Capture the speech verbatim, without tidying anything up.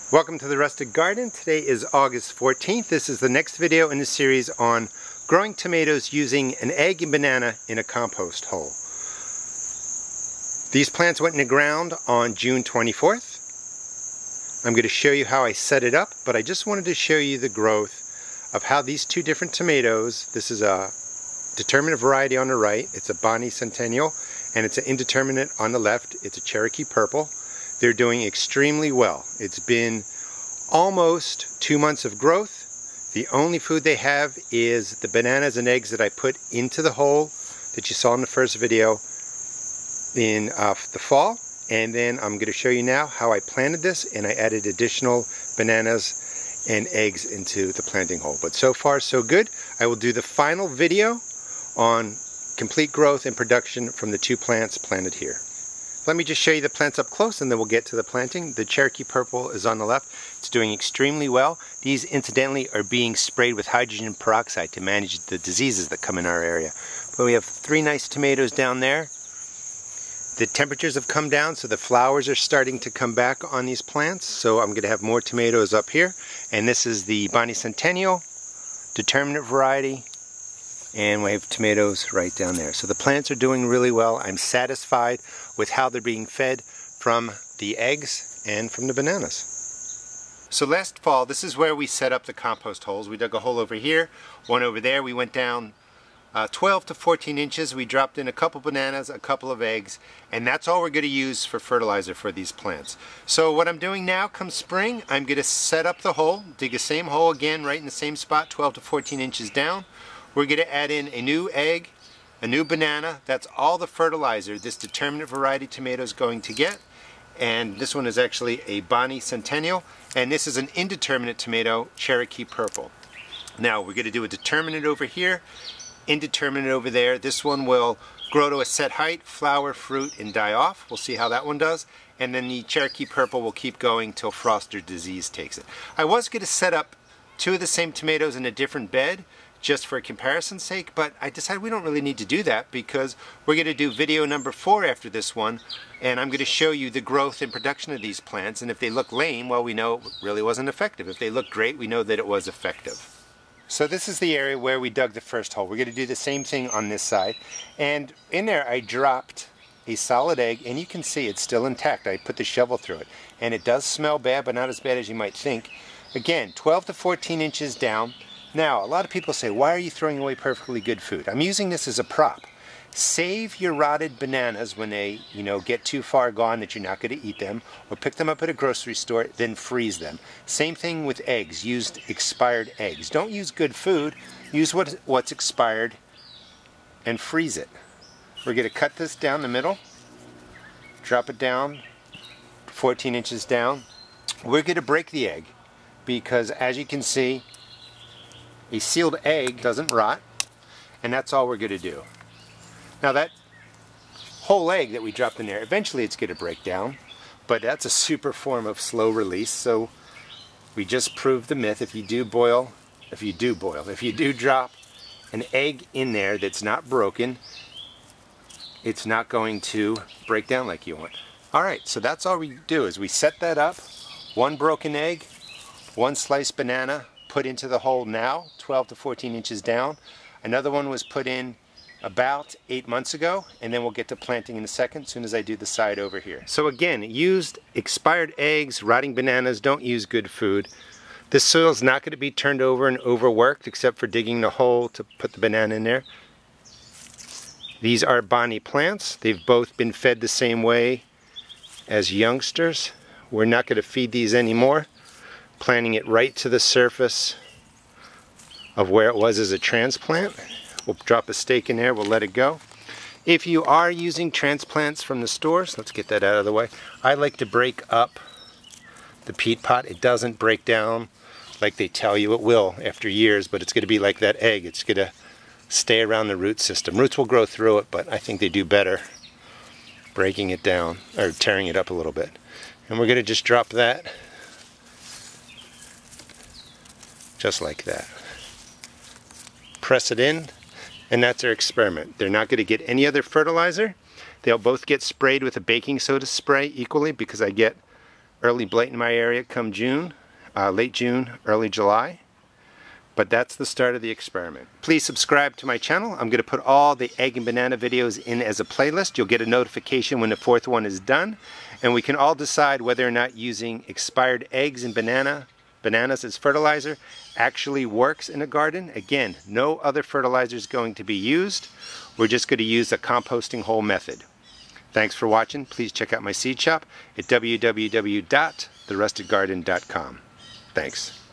Welcome to the Rustic Garden. Today is August fourteenth. This is the next video in the series on growing tomatoes using an egg and banana in a compost hole. These plants went in the ground on June twenty-fourth. I'm going to show you how I set it up, but I just wanted to show you the growth of how these two different tomatoes, this is a determinate variety on the right, it's a Bonnie Centennial, and it's an indeterminate on the left, it's a Cherokee Purple. They're doing extremely well. It's been almost two months of growth. The only food they have is the bananas and eggs that I put into the hole that you saw in the first video in uh, the fall. And then I'm going to show you now how I planted this, and I added additional bananas and eggs into the planting hole. But so far so good. I will do the final video on complete growth and production from the two plants planted here. Let me just show you the plants up close and then we'll get to the planting. The Cherokee Purple is on the left. It's doing extremely well. These incidentally are being sprayed with hydrogen peroxide to manage the diseases that come in our area. But we have three nice tomatoes down there. The temperatures have come down, so the flowers are starting to come back on these plants. So I'm going to have more tomatoes up here. And this is the Bonnie Centennial, determinate variety. And we have tomatoes right down there. So the plants are doing really well. I'm satisfied with how they're being fed from the eggs and from the bananas. So last fall, this is where we set up the compost holes. We dug a hole over here, one over there. We went down uh, twelve to fourteen inches. We dropped in a couple bananas, a couple of eggs, and that's all we're going to use for fertilizer for these plants. So what I'm doing now, come spring, I'm going to set up the hole, dig the same hole again, right in the same spot, twelve to fourteen inches down. We're going to add in a new egg, a new banana. That's all the fertilizer this determinate variety tomato is going to get. And this one is actually a Bonnie Centennial. And this is an indeterminate tomato, Cherokee Purple. Now we're going to do a determinate over here, indeterminate over there. This one will grow to a set height, flower, fruit, and die off. We'll see how that one does. And then the Cherokee Purple will keep going till frost or disease takes it. I was going to set up two of the same tomatoes in a different bed, just for comparison's sake, but I decided we don't really need to do that because we're going to do video number four after this one, and I'm going to show you the growth and production of these plants, and if they look lame, well, we know it really wasn't effective. If they look great, we know that it was effective. So this is the area where we dug the first hole. We're going to do the same thing on this side, and in there I dropped a solid egg, and you can see it's still intact. I put the shovel through it, and it does smell bad, but not as bad as you might think. Again, twelve to fourteen inches down. Now, a lot of people say, why are you throwing away perfectly good food? I'm using this as a prop. Save your rotted bananas when they, you know, get too far gone that you're not going to eat them, or pick them up at a grocery store, then freeze them. Same thing with eggs. Use expired eggs. Don't use good food. Use what, what's expired and freeze it. We're going to cut this down the middle, drop it down fourteen inches down. We're going to break the egg because, as you can see, a sealed egg doesn't rot, and that's all we're going to do. Now that whole egg that we dropped in there, eventually it's going to break down, but that's a super form of slow release, so we just proved the myth. If you do boil, if you do boil, if you do drop an egg in there that's not broken, it's not going to break down like you want. Alright, so that's all we do is we set that up, one broken egg, one sliced banana, put into the hole now, twelve to fourteen inches down. Another one was put in about eight months ago, and then we'll get to planting in a second as soon as I do the side over here. So again, used expired eggs, rotting bananas. Don't use good food. This soil is not going to be turned over and overworked except for digging the hole to put the banana in there. These are Bonnie plants. They've both been fed the same way as youngsters. We're not going to feed these anymore. Planting it right to the surface of where it was as a transplant. We'll drop a stake in there, we'll let it go. If you are using transplants from the stores, let's get that out of the way. I like to break up the peat pot. It doesn't break down like they tell you it will after years, but it's going to be like that egg. It's going to stay around the root system. Roots will grow through it, but I think they do better breaking it down or tearing it up a little bit. And we're going to just drop that just like that. Press it in, and that's their experiment. They're not going to get any other fertilizer. They'll both get sprayed with a baking soda spray equally because I get early blight in my area come June, uh, late June, early July. But that's the start of the experiment. Please subscribe to my channel. I'm going to put all the egg and banana videos in as a playlist. You'll get a notification when the fourth one is done. And we can all decide whether or not using expired eggs and banana, bananas as fertilizer actually works in a garden. Again, no other fertilizer is going to be used. We're just going to use a composting hole method. Thanks for watching. Please check out my seed shop at w w w dot the rusted garden dot com. Thanks.